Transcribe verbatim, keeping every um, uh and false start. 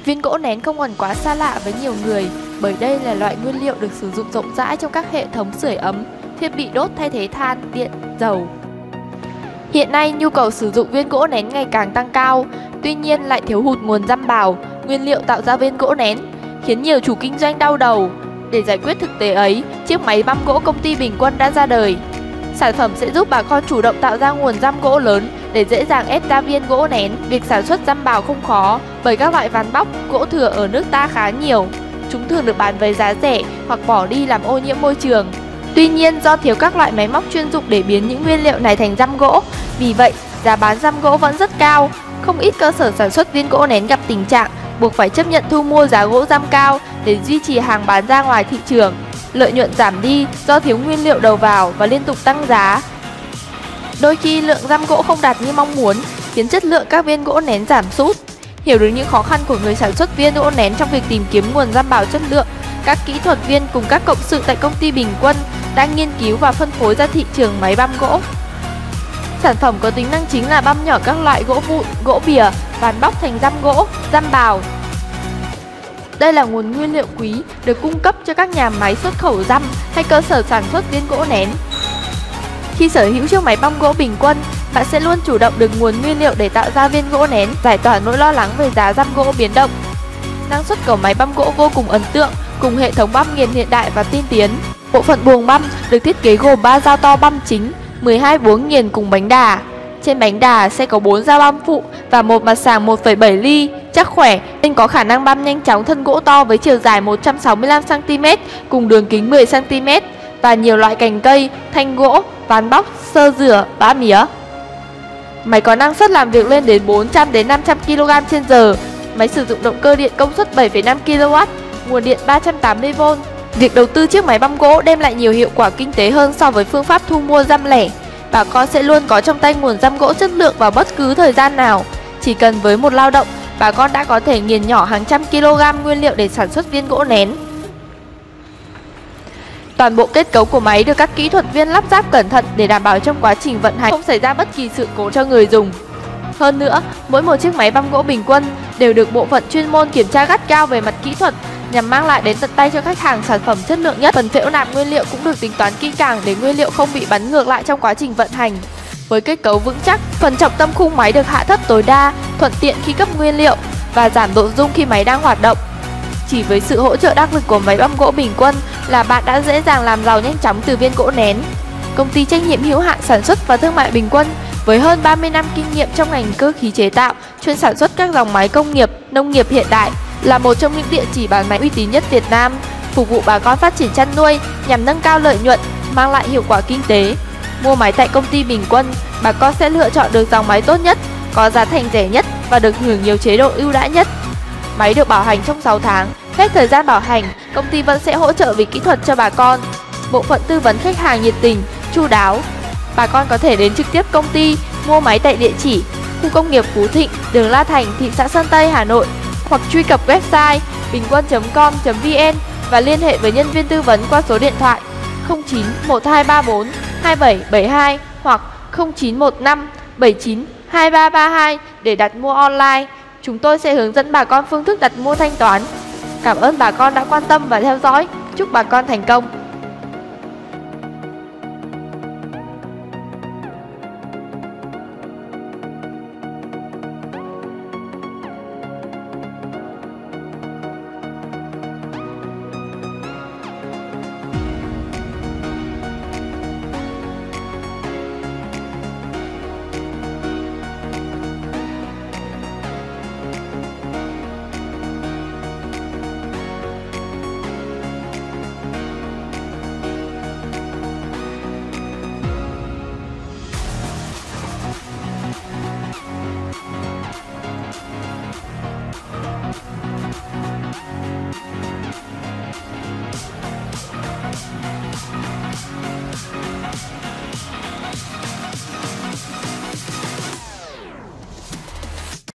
Viên gỗ nén không còn quá xa lạ với nhiều người bởi đây là loại nguyên liệu được sử dụng rộng rãi trong các hệ thống sưởi ấm, thiết bị đốt thay thế than, điện, dầu. Hiện nay nhu cầu sử dụng viên gỗ nén ngày càng tăng cao, tuy nhiên lại thiếu hụt nguồn răm bào, nguyên liệu tạo ra viên gỗ nén, khiến nhiều chủ kinh doanh đau đầu. Để giải quyết thực tế ấy, chiếc máy băm gỗ công ty Bình Quân đã ra đời. Sản phẩm sẽ giúp bà con chủ động tạo ra nguồn răm gỗ lớn để dễ dàng ép ra viên gỗ nén. Việc sản xuất răm bào không khó bởi các loại ván bóc, gỗ thừa ở nước ta khá nhiều. Chúng thường được bán với giá rẻ hoặc bỏ đi làm ô nhiễm môi trường. Tuy nhiên do thiếu các loại máy móc chuyên dụng để biến những nguyên liệu này thành răm gỗ, vì vậy giá bán răm gỗ vẫn rất cao. Không ít cơ sở sản xuất viên gỗ nén gặp tình trạng buộc phải chấp nhận thu mua giá gỗ răm cao để duy trì hàng bán ra ngoài thị trường. Lợi nhuận giảm đi do thiếu nguyên liệu đầu vào và liên tục tăng giá. Đôi khi lượng răm gỗ không đạt như mong muốn, khiến chất lượng các viên gỗ nén giảm sút. Hiểu được những khó khăn của người sản xuất viên gỗ nén trong việc tìm kiếm nguồn răm bào chất lượng, các kỹ thuật viên cùng các cộng sự tại công ty Bình Quân đang nghiên cứu và phân phối ra thị trường máy băm gỗ. Sản phẩm có tính năng chính là băm nhỏ các loại gỗ vụn, gỗ bìa, ván bóc thành răm gỗ, răm bào. Đây là nguồn nguyên liệu quý được cung cấp cho các nhà máy xuất khẩu răm hay cơ sở sản xuất viên gỗ nén. Khi sở hữu chiếc máy băm gỗ Bình Quân, bạn sẽ luôn chủ động được nguồn nguyên liệu để tạo ra viên gỗ nén, giải tỏa nỗi lo lắng về giá răm gỗ biến động. Năng suất của máy băm gỗ vô cùng ấn tượng cùng hệ thống băm nghiền hiện đại và tiên tiến. Bộ phận buồng băm được thiết kế gồm ba dao to băm chính, mười hai buồng nghiền cùng bánh đà. Trên bánh đà sẽ có bốn dao băm phụ và một mặt sàng một phẩy bảy ly, chắc khỏe nên có khả năng băm nhanh chóng thân gỗ to với chiều dài một trăm sáu mươi lăm xăng ti mét cùng đường kính mười xăng ti mét và nhiều loại cành cây, thanh gỗ, ván bóc, sơ rửa, bã mía. Máy có năng suất làm việc lên đến bốn trăm đến năm trăm ki lô gam trên giờ. Máy sử dụng động cơ điện công suất bảy phẩy năm ki lô oát, nguồn điện ba trăm tám mươi vôn. Việc đầu tư chiếc máy băm gỗ đem lại nhiều hiệu quả kinh tế hơn so với phương pháp thu mua răm lẻ. Bà con sẽ luôn có trong tay nguồn răm gỗ chất lượng vào bất cứ thời gian nào. Chỉ cần với một lao động, bà con đã có thể nghiền nhỏ hàng trăm kg nguyên liệu để sản xuất viên gỗ nén. Toàn bộ kết cấu của máy được các kỹ thuật viên lắp ráp cẩn thận để đảm bảo trong quá trình vận hành không xảy ra bất kỳ sự cố cho người dùng. Hơn nữa, mỗi một chiếc máy băm gỗ Bình Quân đều được bộ phận chuyên môn kiểm tra gắt gao về mặt kỹ thuật nhằm mang lại đến tận tay cho khách hàng sản phẩm chất lượng nhất. Phần phễu nạp nguyên liệu cũng được tính toán kỹ càng để nguyên liệu không bị bắn ngược lại trong quá trình vận hành. Với kết cấu vững chắc, phần trọng tâm khung máy được hạ thấp tối đa, thuận tiện khi cấp nguyên liệu và giảm độ rung khi máy đang hoạt động. Chỉ với sự hỗ trợ đắc lực của máy băm gỗ Bình Quân là bạn đã dễ dàng làm giàu nhanh chóng từ viên gỗ nén. Công ty trách nhiệm hữu hạn sản xuất và thương mại Bình Quân với hơn ba mươi năm kinh nghiệm trong ngành cơ khí chế tạo, chuyên sản xuất các dòng máy công nghiệp, nông nghiệp hiện đại, là một trong những địa chỉ bán máy uy tín nhất Việt Nam, phục vụ bà con phát triển chăn nuôi nhằm nâng cao lợi nhuận, mang lại hiệu quả kinh tế. Mua máy tại công ty Bình Quân, bà con sẽ lựa chọn được dòng máy tốt nhất, có giá thành rẻ nhất và được hưởng nhiều chế độ ưu đãi nhất. Máy được bảo hành trong sáu tháng, hết thời gian bảo hành, công ty vẫn sẽ hỗ trợ về kỹ thuật cho bà con. Bộ phận tư vấn khách hàng nhiệt tình, chu đáo. Bà con có thể đến trực tiếp công ty, mua máy tại địa chỉ khu công nghiệp Phú Thịnh, đường La Thành, thị xã Sơn Tây, Hà Nội, hoặc truy cập website bình quân chấm com chấm vn và liên hệ với nhân viên tư vấn qua số điện thoại không chín một hai ba bốn hai bảy bảy hai hoặc không chín một năm bảy chín hai ba ba hai để đặt mua online. Chúng tôi sẽ hướng dẫn bà con phương thức đặt mua thanh toán. Cảm ơn bà con đã quan tâm và theo dõi. Chúc bà con thành công.